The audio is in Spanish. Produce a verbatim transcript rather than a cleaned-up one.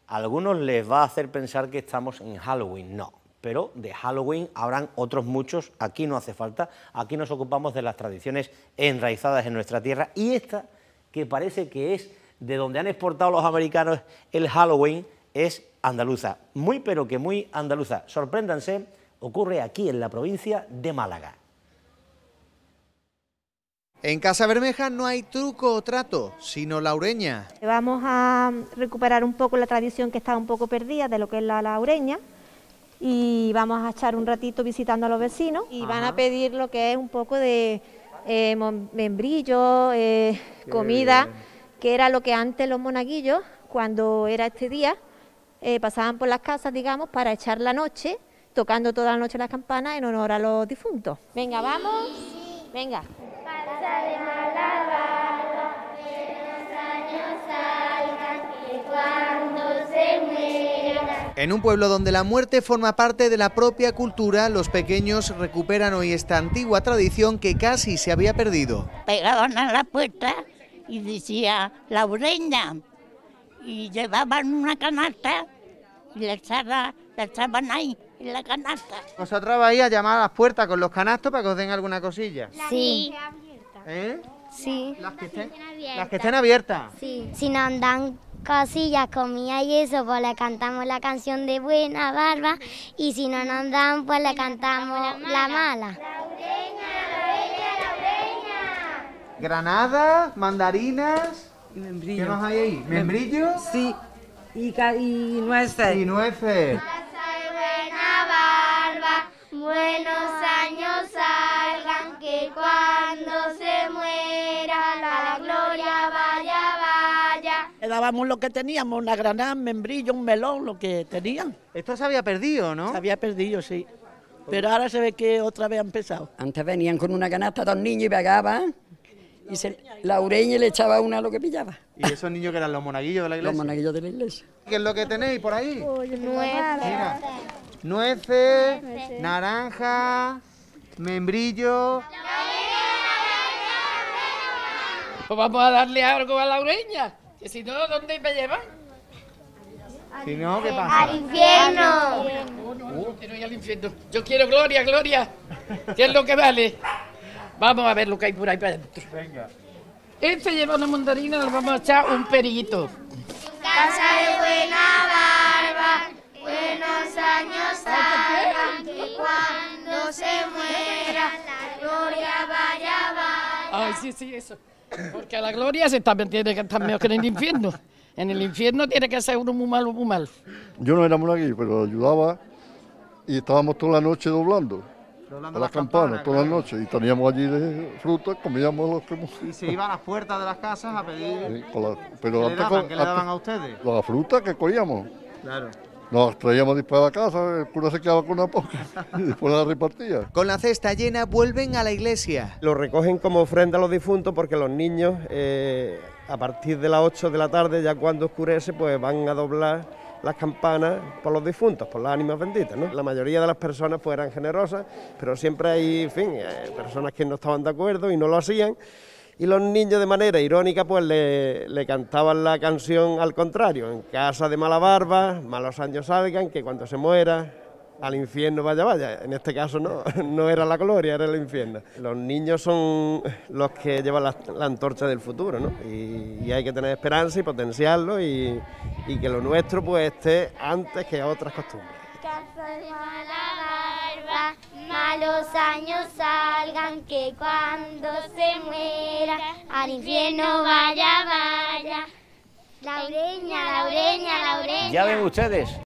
A algunos les va a hacer pensar que estamos en Halloween, no, pero de Halloween habrán otros muchos, aquí no hace falta, aquí nos ocupamos de las tradiciones enraizadas en nuestra tierra y esta, que parece que es de donde han exportado los americanos el Halloween, es andaluza, muy pero que muy andaluza. Sorpréndanse, ocurre aquí en la provincia de Málaga. En Casa Bermeja no hay truco o trato, sino laureña. Vamos a recuperar un poco la tradición que está un poco perdida de lo que es la laureña y vamos a echar un ratito visitando a los vecinos y Ajá. van a pedir lo que es un poco de eh, membrillo, eh, comida, bien. que era lo que antes los monaguillos, cuando era este día, eh, pasaban por las casas, digamos, para echar la noche, tocando toda la noche las campanas en honor a los difuntos. Venga, vamos, venga. De mala barba, buenos años salgan y cuando se mueran. En un pueblo donde la muerte forma parte de la propia cultura, los pequeños recuperan hoy esta antigua tradición que casi se había perdido. Pegaban a la puerta y decía laureña y llevaban una canasta y la echaban, la echaban ahí en la canasta. ¿Vosotros vais a llamar a las puertas con los canastos para que os den alguna cosilla? Sí. ¿Eh? Sí. ¿Las que estén, las que estén abiertas? Sí. Si nos dan cosillas, comida y eso, pues le cantamos la canción de buena barba y si no nos dan, pues le cantamos la mala. La mala. Laureña, laureña, laureña. Granadas, mandarinas. Y membrillo. ¿Qué más hay ahí? ¿Membrillo? Sí. Y, y nueces. Y nueces. Buena barba, buenos años salgan, que cuando se muera la gloria vaya, vaya. Le dábamos lo que teníamos, una granada, un membrillo, un melón, lo que tenían. Esto se había perdido, ¿no? Se había perdido, sí. Pero ahora se ve que otra vez ha empezado. Antes venían con una canasta dos niños y pegaban, y se, Laureña le echaba una a lo que pillaba. ¿Y esos niños que eran los monaguillos de la iglesia? Los monaguillos de la iglesia. ¿Qué es lo que tenéis por ahí? Nueces. Mira, nueces, nueces, naranja, membrillo. Pues vamos a darle algo a Laureña, que si no, ¿dónde me llevan? Si no, ¿qué pasa? Al infierno. No, no, no quiero ir al infierno. Yo quiero gloria, gloria. ¿Qué es lo que vale? Vamos a ver lo que hay por ahí para adentro. Venga. Este lleva una mandarina, le vamos a echar un perito. Casa de buena barba, buenos años salgan, que cuando se muera la gloria vaya, vaya. Ay, sí, sí, eso. Porque a la gloria se también tiene que estar mejor que en el infierno. En el infierno tiene que ser uno muy malo, muy malo. Yo no era monaguillo, pero ayudaba y estábamos toda la noche doblando. Doblando las, las campanas, campanas toda claro. la noche. Y teníamos allí de frutas, comíamos los que... Y se iba a las puertas de las casas a pedir... Sí, con la, pero ¿Qué, antes le daban? con, ¿Qué le daban a ustedes? Las frutas que cogíamos. Claro. Nos traíamos después a la casa, el cura se quedaba con una poca y después la repartía. Con la cesta llena vuelven a la iglesia. Lo recogen como ofrenda a los difuntos porque los niños eh, a partir de las ocho de la tarde, ya cuando oscurece, pues van a doblar las campanas por los difuntos, por las ánimas benditas, ¿no? La mayoría de las personas pues eran generosas, pero siempre hay, en fin, eh, personas que no estaban de acuerdo y no lo hacían. Y los niños de manera irónica pues le, le cantaban la canción al contrario, en casa de mala barba, malos años salgan, que cuando se muera al infierno vaya, vaya. En este caso no, no era la gloria, era el infierno. Los niños son los que llevan la, la antorcha del futuro, ¿no? Y, y hay que tener esperanza y potenciarlo y, y que lo nuestro pues esté antes que otras costumbres. Casa de mala barba, malos años salgan, que cuando se muera al infierno vaya, vaya. Laureña, laureña, laureña. Ya ven ustedes.